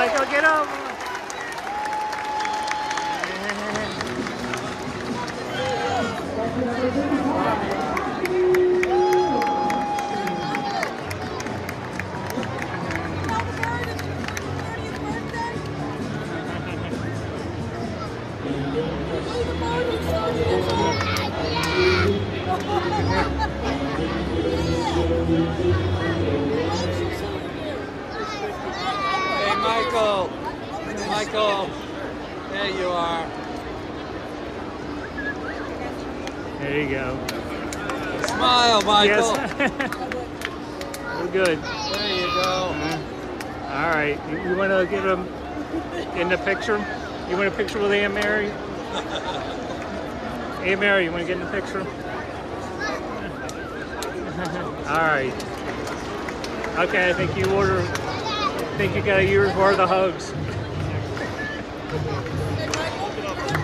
Michael, get up. Hey, Michael. Michael. There you are. There you go. Smile, Michael. Yes. We're good. There you go. All right. You want to get him in the picture? You want a picture with Aunt Mary? Aunt Mary, you want to get in the picture? All right. Okay, I think you got a year's worth of hugs.